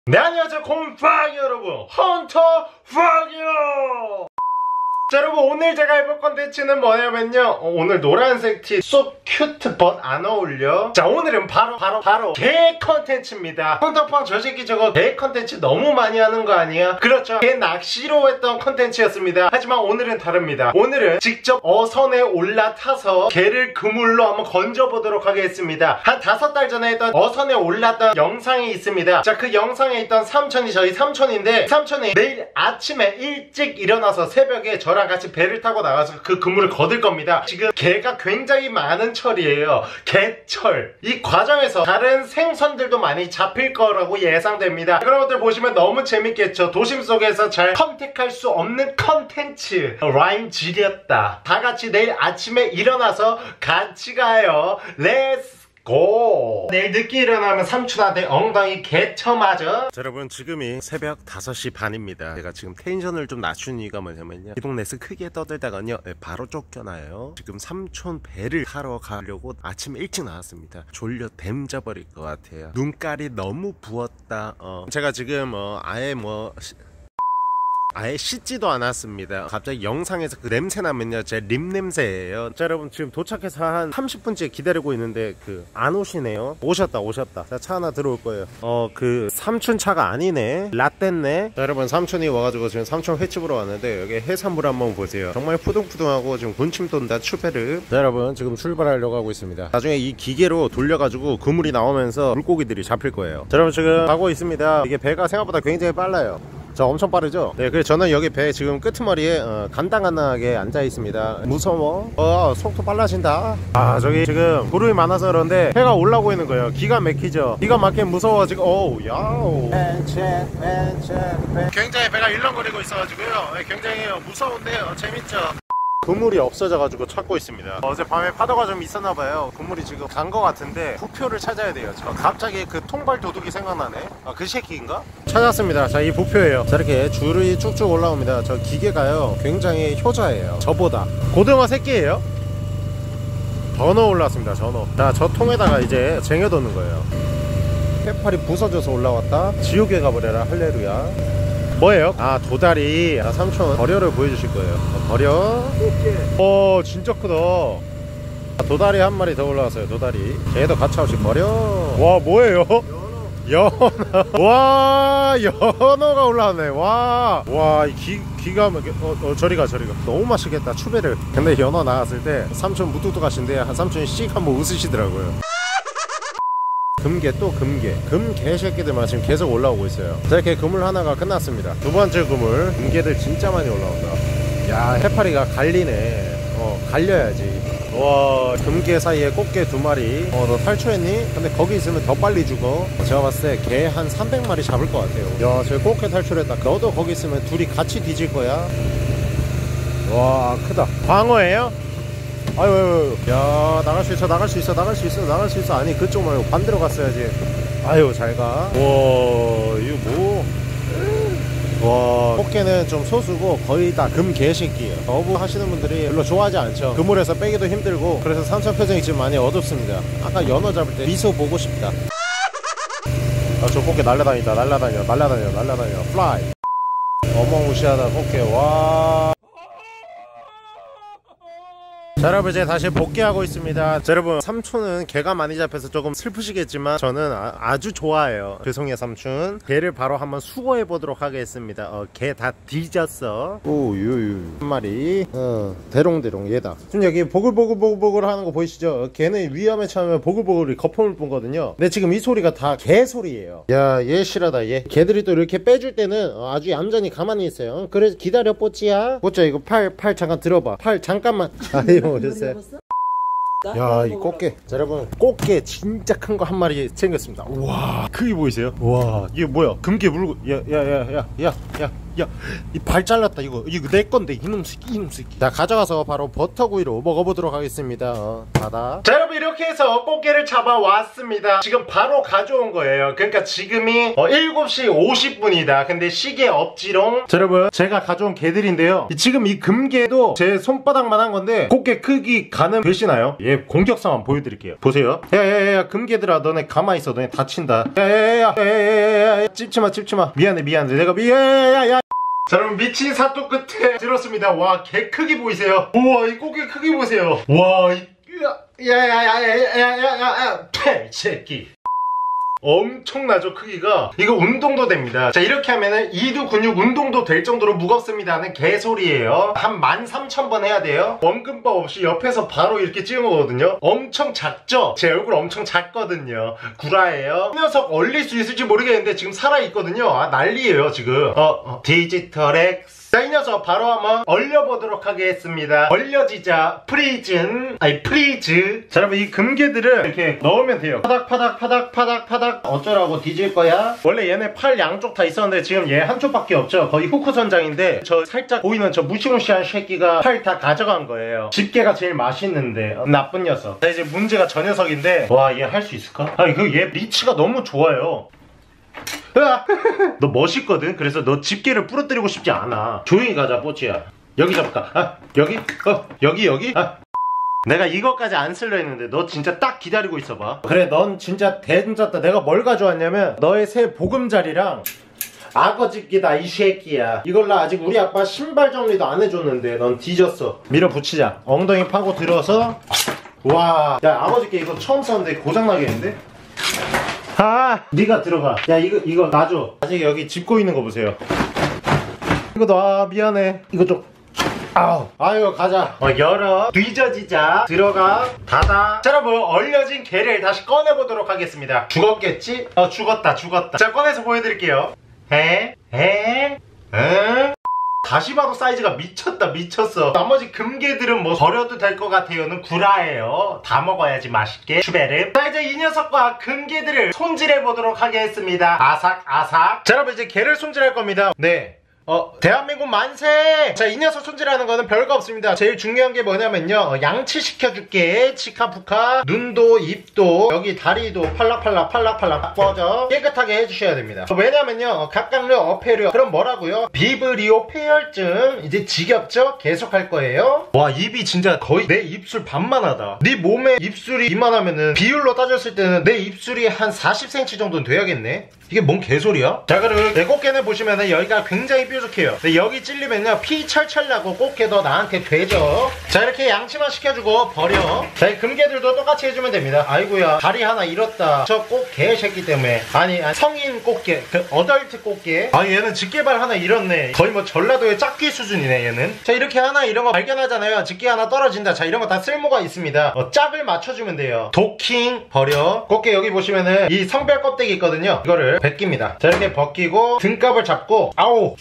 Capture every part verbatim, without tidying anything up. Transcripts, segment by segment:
네, 안녕하세요 곰팡이 여러분, 헌터 팡이요. 자, 여러분 오늘 제가 해볼 컨텐츠는 뭐냐면요, 어, 오늘 노란색 티 so cute but 안 어울려. 자, 오늘은 바로 바로 바로 개 컨텐츠입니다. 헌터팡 저 새끼 저거 개 컨텐츠 너무 많이 하는 거 아니야? 그렇죠, 개 낚시로 했던 컨텐츠였습니다. 하지만 오늘은 다릅니다. 오늘은 직접 어선에 올라타서 개를 그물로 한번 건져보도록 하겠습니다. 한 다섯 달 전에 했던 어선에 올랐던 영상이 있습니다. 자, 그 영상에 있던 삼촌이 저희 삼촌인데, 삼촌이 내일 아침에 일찍 일어나서 새벽에 저랑 같이 배를 타고 나가서 그 그물을 거둘 겁니다. 지금 개가 굉장히 많은 철이에요. 개철. 이 과정에서 다른 생선들도 많이 잡힐 거라고 예상됩니다. 그런 것들 보시면 너무 재밌겠죠. 도심 속에서 잘 컨택할 수 없는 컨텐츠. 라임 지렸다. 다 같이 내일 아침에 일어나서 같이 가요. 렛츠 고! 내일 늦게 일어나면 삼촌한테 엉덩이 개쳐맞아. 자, 여러분 지금이 새벽 다섯 시 반입니다. 제가 지금 텐션을 좀 낮춘 이유가 뭐냐면요, 이 동네에서 크게 떠들다가요 바로 쫓겨나요. 지금 삼촌 배를 타러 가려고 아침 일찍 나왔습니다. 졸려 댐 잡버릴 것 같아요. 눈깔이 너무 부었다. 어. 제가 지금 어, 아예 뭐 시... 아예 씻지도 않았습니다. 갑자기 영상에서 그 냄새 나면요, 제 립 냄새예요. 자, 여러분 지금 도착해서 한 삼십 분째 기다리고 있는데 그 안 오시네요. 오셨다 오셨다. 자, 차 하나 들어올 거예요. 어 그 삼촌 차가 아니네, 라떼네. 자, 여러분 삼촌이 와가지고 지금 삼촌 횟집으로 왔는데, 여기 해산물 한번 보세요. 정말 푸둥푸둥하고 지금 군침 돈다 추페르. 자, 여러분 지금 출발하려고 하고 있습니다. 나중에 이 기계로 돌려가지고 그물이 나오면서 물고기들이 잡힐 거예요. 자, 여러분 지금 가고 있습니다. 이게 배가 생각보다 굉장히 빨라요. 저 엄청 빠르죠? 네, 그래서 저는 여기 배 지금 끄트머리에 어, 간당간당하게 앉아 있습니다. 무서워. 어, 속도 빨라진다. 아, 저기 지금 구름이 많아서 그런데 해가 올라오고 있는 거예요. 기가 막히죠? 기가 막히게 무서워 지금. 오우, 야우. 굉장히 배가 일렁거리고 있어가지고요, 굉장히 무서운데요, 재밌죠? 그물이 없어져가지고 찾고 있습니다. 어젯밤에 파도가 좀 있었나봐요. 그물이 지금 간 거 같은데 부표를 찾아야 돼요. 저 갑자기 그 통발 도둑이 생각나네. 아, 그 새끼인가? 찾았습니다. 자, 이 부표예요. 자, 이렇게 줄이 쭉쭉 올라옵니다. 저 기계가요 굉장히 효자예요. 저보다. 고등어 새끼예요. 전어 올라왔습니다. 전어. 자, 저 통에다가 이제 쟁여놓는 거예요. 해팔이 부서져서 올라왔다. 지옥에 가버려라 할렐루야. 뭐예요? 아, 도다리. 아, 삼촌 버려를 보여주실 거예요. 어, 버려. 오, 진짜 크다. 아, 도다리 한 마리 더 올라왔어요. 도다리. 걔도 가차없이 버려. 와, 뭐예요? 연어. 연어. 와, 연어가 올라왔네. 와, 와, 이 기, 기가 막혀. 어, 어, 저리가 저리가. 너무 맛있겠다 추베르. 근데 연어 나왔을 때 삼촌 무뚝뚝하신데 한 삼촌이 씩 한번 웃으시더라고요. 금게, 또 금게. 금 개새끼들만 지금 계속 올라오고 있어요. 자, 이렇게 그물 하나가 끝났습니다. 두 번째 그물. 금게들 진짜 많이 올라온다. 야, 해파리가 갈리네. 어, 갈려야지. 와, 금게 사이에 꽃게 두 마리. 어, 너 탈출했니? 근데 거기 있으면 더 빨리 죽어. 제가 봤을 때 개 한 삼백 마리 잡을 것 같아요. 야, 저 꽃게 탈출했다. 너도 거기 있으면 둘이 같이 뒤질 거야. 와, 크다. 광어예요? 아유, 아유, 야, 나갈 수 있어, 나갈 수 있어, 나갈 수 있어, 나갈 수 있어. 아니, 그쪽 말고 반대로 갔어야지. 아유, 잘 가. 와, 이거 뭐. 와, 꽃게는 좀 소수고 거의 다 금 개새끼예요. 어부 하시는 분들이 별로 좋아하지 않죠. 그물에서 빼기도 힘들고. 그래서 삼촌 표정이 지금 많이 어둡습니다. 아까 연어 잡을 때 미소 보고 싶다. 아, 저 꽃게 날라다닌다, 날라다녀, 날라다녀, 날라다녀. 플라이. 어마무시하다, 꽃게. 와. 자, 여러분 이제 다시 복귀하고 있습니다. 자, 여러분 삼촌은 개가 많이 잡혀서 조금 슬프시겠지만 저는 아, 아주 좋아해요. 죄송해요 삼촌. 개를 바로 한번 수거해 보도록 하겠습니다. 어, 개 다 뒤졌어. 오, 유유 한 마리. 어, 대롱대롱 얘다. 지금 여기 보글보글보글보글 하는 거 보이시죠? 걔는 위험에 처하면 보글보글이 거품을 뿜거든요. 근데 지금 이 소리가 다 개 소리예요. 야, 얘 실하다 얘. 개들이 또 이렇게 빼줄 때는 아주 얌전히 가만히 있어요. 그래서 기다려 뽀찌야. 뽀찌야, 이거 팔, 팔 잠깐 들어봐. 팔 잠깐만. 아이고, 오셨어요? 야, 이 꽃게. 자, 여러분 꽃게 진짜 큰 거 한 마리 챙겼습니다. 우와, 크기 보이세요? 와, 이게 뭐야? 금게 물고. 야, 야, 야, 야, 야, 야. 야, 이 발 잘랐다. 이거 이거 내 건데 이놈 새끼 이놈 새끼. 자, 가져가서 바로 버터구이로 먹어보도록 하겠습니다. 어, 닫아. 자, 여러분 이렇게 해서 꽃게를 잡아왔습니다. 지금 바로 가져온 거예요. 그러니까 지금이 어, 일곱 시 오십 분이다. 근데 시계 없지롱. 자, 여러분 제가 가져온 개들인데요. 지금 이 금게도 제 손바닥만한 건데 꽃게 크기 가늠 되시나요? 얘 공격상 한번 보여드릴게요. 보세요. 야야야야, 금게들아, 너네 가만히 있어. 너네 다친다. 야야야야, 야야야야, 찝지마 찝지마. 미안해 미안해. 내가 미야야야. 자, 여러분 미친 사또 끝에 들었습니다. 와, 개 크기 보이세요? 우와, 이 꽃게 크기 보세요. 와, 이 야야야야야야야야, 퇴 새끼. 엄청나죠, 크기가. 이거 운동도 됩니다. 자, 이렇게 하면은 이두 근육 운동도 될 정도로 무겁습니다 하는 개소리예요. 한 만 삼천 번 해야 돼요. 원근법 없이 옆에서 바로 이렇게 찍어 먹거든요. 엄청 작죠? 제 얼굴 엄청 작거든요. 구라예요. 이 녀석 얼릴 수 있을지 모르겠는데 지금 살아있거든요. 아, 난리예요 지금. 어, 어 디지털 X. 자, 이 녀석 바로 한번 얼려보도록 하겠습니다. 얼려지자. 프리즌. 아니, 프리즈. 자, 여러분 이 금게들을 이렇게 넣으면 돼요. 파닥 파닥 파닥 파닥 파닥. 어쩌라고 뒤질 거야? 원래 얘네 팔 양쪽 다 있었는데 지금 얘 한쪽밖에 없죠. 거의 후크 선장인데 저 살짝 보이는 저 무시무시한 새끼가 팔 다 가져간 거예요. 집게가 제일 맛있는데. 어, 나쁜 녀석. 자, 이제 문제가 저 녀석인데, 와, 얘 할 수 있을까? 아니, 그 얘 리치가 너무 좋아요. 너 멋있거든. 그래서 너 집게를 부러뜨리고 싶지 않아. 조용히 가자, 뽀찌야. 여기 잡을까? 아, 여기? 어, 여기 여기? 아. 내가 이거까지 안 쓸려 했는데 너 진짜 딱 기다리고 있어봐. 그래, 넌 진짜 대진졌다. 내가 뭘 가져왔냐면 너의 새 보금자리랑 악어 집기다, 이 새끼야. 이걸로 아직 우리 아빠 신발 정리도 안 해줬는데 넌 뒤졌어. 밀어붙이자. 엉덩이 파고 들어서. 와, 야, 악어 집기 이거 처음 썼는데 고장나겠는데? 아, 네가 들어가. 야, 이거 이거 놔줘. 아직 여기 짚고 있는 거 보세요. 이거 놔. 미안해. 이거 좀. 아우, 아유, 가자. 어, 열어. 뒤져지자. 들어가. 닫아. 자, 여러분 얼려진 게를 다시 꺼내보도록 하겠습니다. 죽었겠지? 어, 죽었다 죽었다. 자, 꺼내서 보여드릴게요. 에? 에? 에? 다시 봐도 사이즈가 미쳤다 미쳤어. 나머지 금게들은 뭐 버려도 될 것 같아요는 구라예요. 다 먹어야지 맛있게. 슈베르. 자, 이제 이 녀석과 금게들을 손질해보도록 하겠습니다. 아삭 아삭. 자, 여러분 이제 게를 손질할 겁니다. 네, 어, 대한민국 만세! 자, 이 녀석 손질하는 거는 별거 없습니다. 제일 중요한 게 뭐냐면요, 어, 양치시켜줄게. 치카푸카. 눈도 입도 여기 다리도 팔락팔락 팔락팔락 뻗어 깨끗하게 해주셔야 됩니다. 어, 왜냐면요, 어, 각각류 어패류. 그럼 뭐라고요? 비브리오 폐혈증. 이제 지겹죠? 계속 할 거예요. 와, 입이 진짜 거의 내 입술 반만하다. 네 몸에 입술이 이만하면은 비율로 따졌을 때는 내 입술이 한 사십 센티미터 정도는 돼야겠네. 이게 뭔 개소리야? 자, 그리고 내 꽃게는 보시면은 여기가 굉장히 뾰족해요. 근데 여기 찔리면요 피 철철 나고 꽃게 더 나한테 되죠. 자, 이렇게 양치만 시켜주고 버려. 자, 이 금게들도 똑같이 해주면 됩니다. 아이고야, 다리 하나 잃었다. 저 꽃게 새끼 때문에. 아니, 아니 성인 꽃게, 그 어덜트 꽃게. 아, 얘는 집게발 하나 잃었네. 거의 뭐 전라도의 짝귀 수준이네 얘는. 자, 이렇게 하나 이런 거 발견하잖아요. 집게 하나 떨어진다. 자, 이런 거 다 쓸모가 있습니다. 어, 짝을 맞춰주면 돼요. 도킹 버려. 꽃게 여기 보시면은 이 성별 껍데기 있거든요. 이거를 벗깁니다. 자, 이렇게 벗기고 등갑을 잡고, 아우,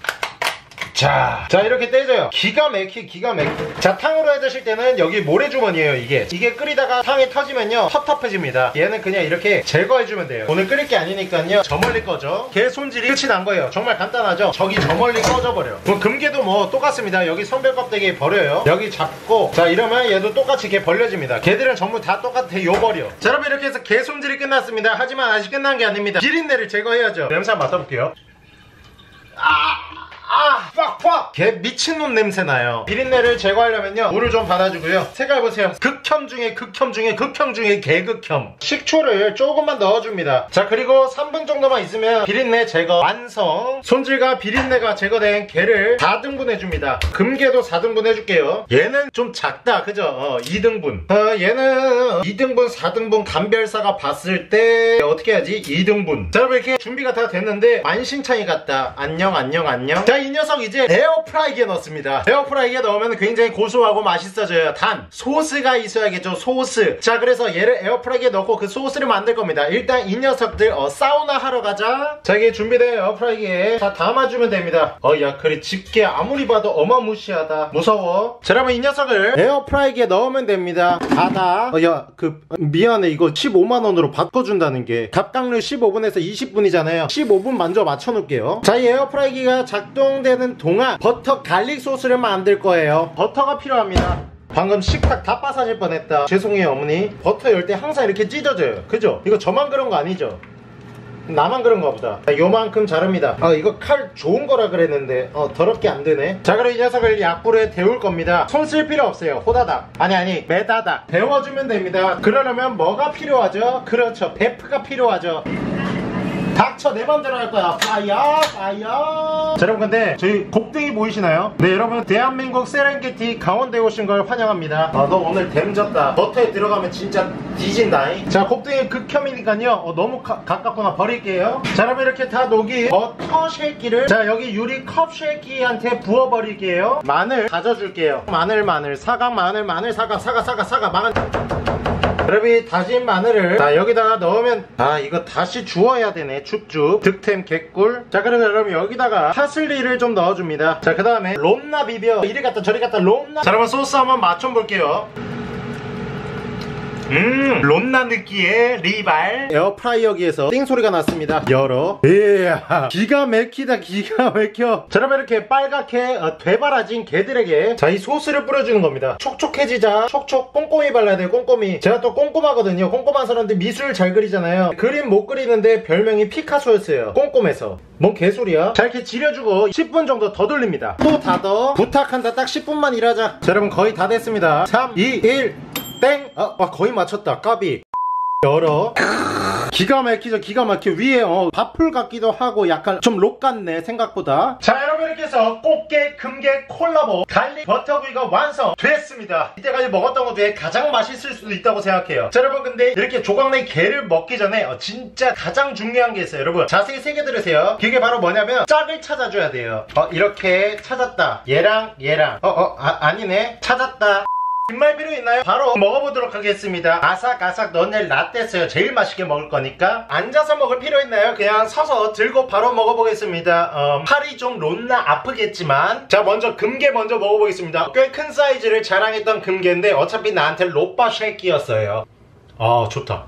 자, 자 이렇게 떼줘요. 기가 막히 기가 막히. 자, 탕으로 해 드실 때는 여기 모래주머니에요. 이게 이게 끓이다가 탕이 터지면요 텁텁해집니다. 얘는 그냥 이렇게 제거해주면 돼요. 오늘 끓일 게 아니니까요 저 멀리 꺼져. 게 손질이 끝이 난 거예요. 정말 간단하죠? 저기 저 멀리 꺼져버려. 그럼 금게도 뭐 똑같습니다. 여기 선별 껍데기 버려요. 여기 잡고, 자, 이러면 얘도 똑같이 게 벌려집니다. 게들은 전부 다 똑같아. 요 버려. 자, 여러분 이렇게 해서 게 손질이 끝났습니다. 하지만 아직 끝난 게 아닙니다. 비린내를 제거해야죠. 냄새 한번 맡아볼게요. 아! 아, 팍팍! 개 미친놈 냄새나요. 비린내를 제거하려면요 물을 좀 받아주고요. 색깔 보세요. 극혐 중에 극혐 중에 극혐 중에 개극혐. 식초를 조금만 넣어줍니다. 자, 그리고 삼 분 정도만 있으면 비린내 제거 완성. 손질과 비린내가 제거된 게를 사 등분 해줍니다. 금게도 사 등분 해줄게요. 얘는 좀 작다, 그죠? 어, 이 등분. 어, 얘는 이 등분 사 등분 감별사가 봤을 때 어떻게 해야지? 이 등분. 자, 여러분 이렇게 준비가 다 됐는데 만신창이 같다. 안녕 안녕 안녕. 자, 이 녀석 이제 에어프라이기에 넣습니다. 에어프라이기에 넣으면 굉장히 고소하고 맛있어져요. 단 소스가 있어야겠죠. 소스. 자, 그래서 얘를 에어프라이기에 넣고 그 소스를 만들 겁니다. 일단 이 녀석들 어, 사우나 하러 가자. 자, 이게 준비된 에어프라이기에 다 담아주면 됩니다. 어, 야, 그래 집게 아무리 봐도 어마무시하다. 무서워. 자, 여러분 이 녀석을 에어프라이기에 넣으면 됩니다. 닫아. 어, 야, 그 미안해, 이거 십오만 원으로 바꿔준다는 게 갑각류 십오 분에서 이십 분이잖아요 십오 분 먼저 맞춰놓을게요. 자, 이 에어프라이기가 작동되는 동안 버터 갈릭 소스를 만들 거예요. 버터가 필요합니다. 방금 식탁 다 빠사질 뻔했다. 죄송해요 어머니. 버터 열 때 항상 이렇게 찢어져요. 그죠? 이거 저만 그런 거 아니죠? 나만 그런가 보다. 자, 요만큼 자릅니다. 아, 이거 칼 좋은 거라 그랬는데 어 더럽게 안 되네. 자, 그럼 이 녀석을 약불에 데울 겁니다. 손 쓸 필요 없어요. 호다닥 아니 아니 매다닥 데워주면 됩니다. 그러려면 뭐가 필요하죠? 그렇죠, 베프가 필요하죠. 닥쳐, 내 맘대로 할 거야. 파이어 파이어. 자, 여러분 근데 저희 곱등이 보이시나요? 네, 여러분 대한민국 세렝게티 강원도에 오신 걸 환영합니다. 아, 너 오늘 댐졌다. 버터에 들어가면 진짜 뒤진다잉. 자, 곱등이 극혐이니까요 어, 너무 가, 가깝구나. 버릴게요. 자, 여러분 이렇게 다 녹이 버터 쉐이키를 자 여기 유리 컵 쉐이키한테 부어버릴게요. 마늘 다져줄게요. 마늘 마늘 사각 마늘 마늘 사각 사각 사각 사각 마늘. 여러분 다진 마늘을 자 여기다가 넣으면 아 이거 다시 주워야 되네. 쭉쭉 득템 개꿀. 자, 그리고 여러분 여기다가 파슬리를 좀 넣어줍니다. 자, 그 다음에 롬나 비벼. 이리 갔다 저리 갔다 롬나. 자, 여러분 소스 한번 맛 좀 볼게요. 음 롬나 느끼의 리발. 에어프라이어기에서 띵 소리가 났습니다. 열어. 이야 기가 막히다. 기가 막혀. 자, 여러분 이렇게 빨갛게 어, 되바라진 개들에게 자 이 소스를 뿌려주는 겁니다. 촉촉해지자 촉촉 꼼꼼히 발라야 돼요. 꼼꼼히. 제가 또 꼼꼼하거든요. 꼼꼼한 사람들 미술 잘 그리잖아요. 그림 못 그리는데 별명이 피카소였어요. 꼼꼼해서. 뭔 개소리야. 자, 이렇게 지려주고 십 분 정도 더 돌립니다. 또 닫어. 부탁한다. 딱 십 분만 일하자. 자, 여러분 거의 다 됐습니다. 삼 이 일 땡! 아, 아 거의 맞췄다. 까비. 열어. 기가 막히죠. 기가 막혀. 위에 어, 밥풀 같기도 하고 약간 좀 록 같네 생각보다. 자, 여러분 이렇게 해서 꽃게 금게 콜라보 갈릭 버터구이가 완성됐습니다. 이때까지 먹었던 것 중에 가장 맛있을 수도 있다고 생각해요. 자, 여러분 근데 이렇게 조각낸 게를 먹기 전에 어, 진짜 가장 중요한 게 있어요. 여러분 자세히 새겨 들으세요. 그게 바로 뭐냐면 짝을 찾아줘야 돼요. 어 이렇게 찾았다. 얘랑 얘랑 어어 어, 아, 아니네. 찾았다. 빈말 필요 있나요? 바로 먹어보도록 하겠습니다. 아삭아삭 너네 라떼스요. 제일 맛있게 먹을 거니까. 앉아서 먹을 필요 있나요? 그냥 서서 들고 바로 먹어보겠습니다. 어, 팔이 좀 롯나 아프겠지만 자, 먼저 금게 먼저 먹어보겠습니다. 꽤 큰 사이즈를 자랑했던 금게인데 어차피 나한테 로빠 쉐이키였어요. 아, 좋다.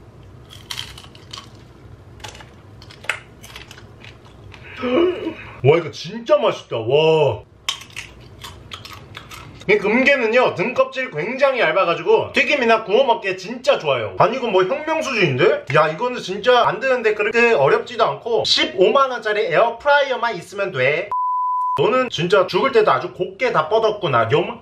와, 이거 진짜 맛있다. 와, 이 금게는요 등껍질 굉장히 얇아가지고 튀김이나 구워 먹기에 진짜 좋아요. 아니 이건 뭐 혁명 수준인데? 야, 이거는 진짜 만드는데 그렇게 어렵지도 않고 십오만 원짜리 에어프라이어만 있으면 돼. 너는 진짜 죽을 때도 아주 곱게 다 뻗었구나. 요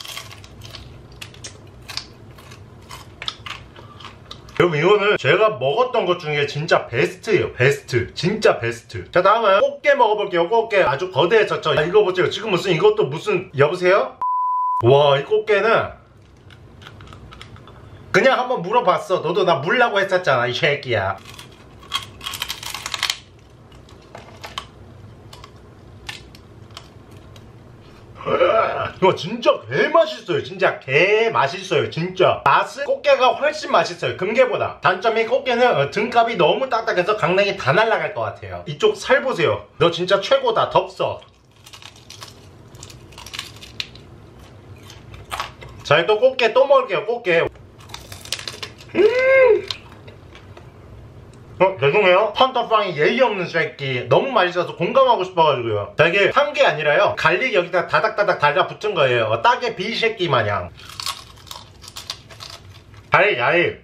여러분 이거는 제가 먹었던 것 중에 진짜 베스트예요. 베스트. 진짜 베스트. 자, 다음은 꽃게 먹어볼게요. 꽃게 아주 거대해졌죠. 야, 이거 보세요. 지금 무슨 이것도 무슨 여보세요? 와, 이 꽃게는 그냥 한번 물어봤어. 너도 나 물라고 했었잖아 이 새끼야. 이거 진짜 개 맛있어요. 진짜 개 맛있어요. 진짜 맛은 꽃게가 훨씬 맛있어요 금게보다. 단점이 꽃게는 등갑이 너무 딱딱해서 강냉이 다 날아갈 것 같아요. 이쪽 살 보세요. 너 진짜 최고다. 덥어. 자, 또 꽃게 또 먹을게요. 꽃게. 음 어, 죄송해요. 헌터팡이 예의 없는 새끼. 너무 맛있어서 공감하고 싶어가지고요. 자, 이게 한 게 아니라요 갈릭 여기다 다닥다닥 달라붙은 거예요. 어, 딱의 비새끼 마냥. 야이 야이.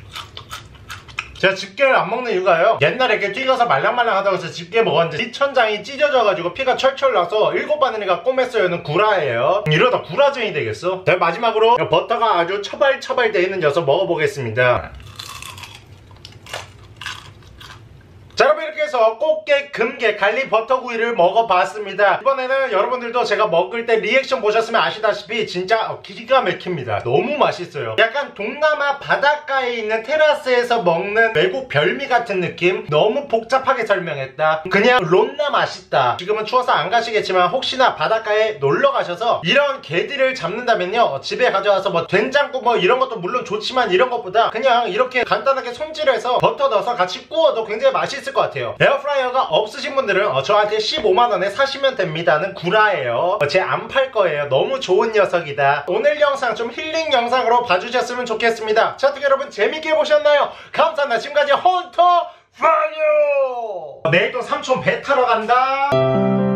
제가 집게를 안 먹는 이유가요, 옛날에 이렇게 튀겨서 말랑말랑 하다고 해서 집게 먹었는데 이 천장이 찢어져가지고 피가 철철 나서 일곱 바늘이가 꼬맸어요는 구라예요. 이러다 구라쟁이 되겠어. 자, 마지막으로 버터가 아주 처발처발 되어 있는 녀석 먹어보겠습니다. 자, 여러분 이렇게 그래서 꽃게, 금게, 갈릭 버터구이를 먹어봤습니다. 이번에는 여러분들도 제가 먹을 때 리액션 보셨으면 아시다시피 진짜 기가 막힙니다. 너무 맛있어요. 약간 동남아 바닷가에 있는 테라스에서 먹는 외국 별미 같은 느낌? 너무 복잡하게 설명했다. 그냥 론나 맛있다. 지금은 추워서 안 가시겠지만 혹시나 바닷가에 놀러 가셔서 이런 게들을 잡는다면요, 집에 가져와서 뭐 된장국 뭐 이런 것도 물론 좋지만 이런 것보다 그냥 이렇게 간단하게 손질해서 버터 넣어서 같이 구워도 굉장히 맛있을 것 같아요. 에어프라이어가 없으신 분들은 어, 저한테 십오만 원에 사시면 됩니다는 구라예요. 어, 제 안 팔 거예요. 너무 좋은 녀석이다. 오늘 영상 좀 힐링 영상으로 봐주셨으면 좋겠습니다. 자, 어떻게 여러분 재밌게 보셨나요? 감사합니다. 지금까지 헌터 파이어! 내일 또 삼촌 배 타러 간다.